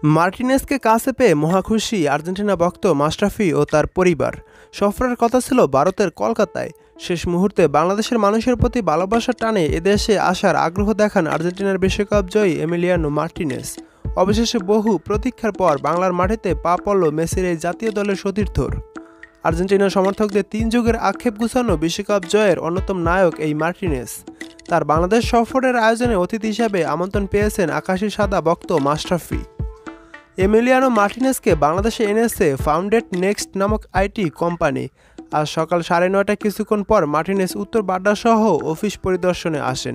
মার্টিনেজকে কাছে পেয়ে মহাখুশি আর্জেন্টিনা ভক্ত মাশরাফি ও তার পরিবার। সফরের কথা ছিল ভারতের কলকাতায়। শেষ মুহূর্তে বাংলাদেশের মানুষের প্রতি ভালোবাসার টানে এদেশে আসার আগ্রহ দেখান আর্জেন্টিনার বিশ্বকাপ জয়ী এমিলিয়ানো মার্টিনেজ। অবশেষে বহু প্রতীক্ষার পর বাংলার মাটিতে পা পড়ল মেসির এই জাতীয় দলের সতীর্থর। আর্জেন্টিনার সমর্থকদের ৩ যুগের আক্ষেপ গুছানো বিশ্বকাপ জয়ের অন্যতম নায়ক এই মার্টিনেজ। তার বাংলাদেশ সফরের আয়োজনে অতিথি হিসাবে আমন্ত্রণ পেয়েছেন আকাশি সাদা ভক্ত মাশরাফি। এমিলিয়ানো মার্টিনেজকে বাংলাদেশে এনেছে ফাউন্ডেড নেক্সট নামক আইটি কোম্পানি। আজ সকাল ৯:৩০টায় কিছুক্ষণ পর মার্টিনেজ উত্তর বাড্ডাসহ অফিস পরিদর্শনে আসেন।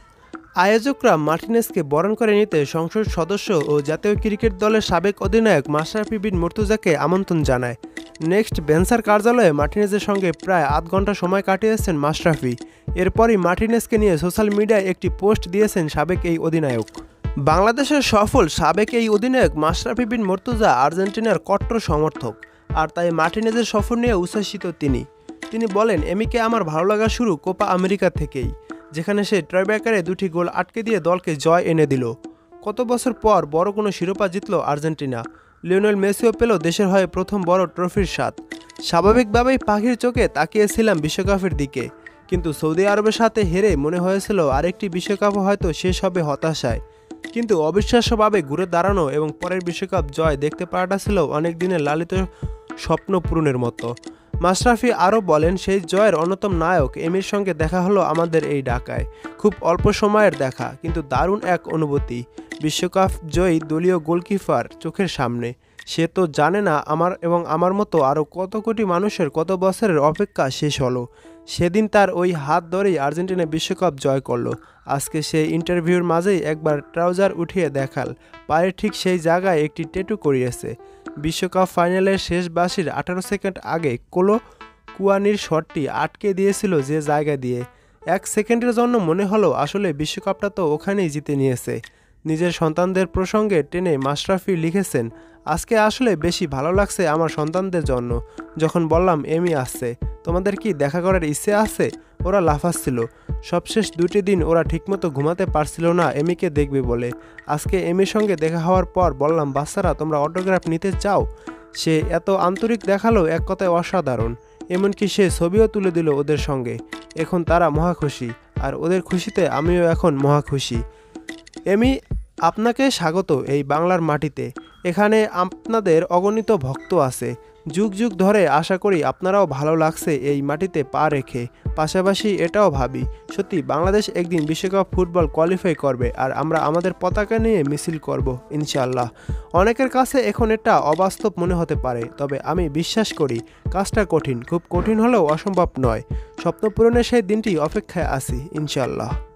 আয়োজকরা মার্টিনেজকে বরণ করে নিতে সংসদ সদস্য ও জাতীয় ক্রিকেট দলের সাবেক অধিনায়ক মাশরাফি বিন মুর্তজাকে আমন্ত্রণ জানায়। নেক্সট ভেঞ্চার কার্যালয়ে মার্টিনেজের সঙ্গে প্রায় আধ ঘন্টা সময় কাটিয়েছেন মাশরাফি। এরপরই মার্টিনেজকে নিয়ে সোশ্যাল মিডিয়ায় একটি পোস্ট দিয়েছেন সাবেক এই অধিনায়ক। বাংলাদেশের সফল সাবেক এই অধিনায়ক মাশরাফি বিন মুর্তজা আর্জেন্টিনার কট্টর সমর্থক, আর তাই মার্টিনেজের সফর নিয়ে উচ্ছ্বসিত তিনি বলেন, এমিকে আমার ভালো লাগা শুরু কোপা আমেরিকা থেকেই, যেখানে সে ট্রাইব্রেকারে 2টি গোল আটকে দিয়ে দলকে জয় এনে দিল। কত বছর পর বড় কোনো শিরোপা জিতল আর্জেন্টিনা। লিওনেল মেসিও পেল দেশের হয়ে প্রথম বড় ট্রফির স্বাদ। স্বাভাবিকভাবেই পাখির চোখে তাকিয়েছিলাম বিশ্বকাপের দিকে, কিন্তু সৌদি আরবের সাথে হেরে মনে হয়েছিল আরেকটি বিশ্বকাপও হয়তো শেষ হবে হতাশায়। কিন্তু অবিশ্বাস্যভাবে ঘুরে দাঁড়ানো এবং পরের বিশ্বকাপ জয় দেখতে পাওয়াটা ছিল অনেক দিনের লালিত স্বপ্ন পূরণের মতো। মাশরাফি আরও বলেন, সেই জয়ের অন্যতম নায়ক এমির সঙ্গে দেখা হলো আমাদের এই ঢাকায়। খুব অল্প সময়ের দেখা, কিন্তু দারুণ এক অনুভূতি। বিশ্বকাপ জয়ী দলীয় গোলকিপার চোখের সামনে। সে তো জানে না আমার মতো আরও কত কোটি মানুষের কত বছরের অপেক্ষা শেষ হলো। সেদিন তার ওই হাত ধরেই আর্জেন্টিনা বিশ্বকাপ জয় করলো। আজকে সেই ইন্টারভিউর মাঝেই একবার ট্রাউজার উঠিয়ে দেখাল, পায়ের ঠিক সেই জায়গায় একটি ট্যাটু করিয়েছে। বিশ্বকাপ ফাইনালের শেষ বাঁশির 18 সেকেন্ড আগে কোলো কুয়ানির শটটি আটকে দিয়েছিল যে জায়গা দিয়ে। 1 সেকেন্ডের জন্য মনে হলো আসলে বিশ্বকাপটা তো ওখানেই জিতে নিয়েছে। নিজের সন্তানদের প্রসঙ্গে টেনে মাশরাফি লিখেছেন, আজকে আসলে বেশি ভালো লাগছে আমার সন্তানদের জন্য। যখন বললাম এমি আসছে, তোমাদের কি দেখা করার ইচ্ছে আছে, ওরা লাফাচ্ছিল। সবশেষ 2টি দিন ওরা ঠিকমতো ঘুমাতে পারছিল না এমিকে দেখবে বলে। আজকে এমির সঙ্গে দেখা হওয়ার পর বললাম, বাচ্চারা তোমরা অটোগ্রাফ নিতে চাও? সে এত আন্তরিক দেখালো, এক কথায় অসাধারণ। এমনকি সে ছবিও তুলে দিল ওদের সঙ্গে। এখন তারা মহাখুশি, আর ওদের খুশিতে আমিও এখন মহাখুশি। এমি, আপনাকে স্বাগত এই বাংলার মাটিতে। এখানে আপনাদের অগণিত ভক্ত আছে। যুগ যুগ ধরে আশা করি আপনারাও ভালো লাগছে এই মাটিতে পা রেখে। পাশাপাশি এটাও ভাবি, সত্যি বাংলাদেশ একদিন বিশ্বকাপ ফুটবল কোয়ালিফাই করবে, আর আমরা আমাদের পতাকা নিয়ে মিছিল করব ইনশাআল্লাহ। অনেকের কাছে এখন এটা অবাস্তব মনে হতে পারে, তবে আমি বিশ্বাস করি কাজটা কঠিন, খুব কঠিন হলেও অসম্ভব নয়। স্বপ্ন পূরণের সেই দিনটি অপেক্ষায় আছি ইনশাআল্লাহ।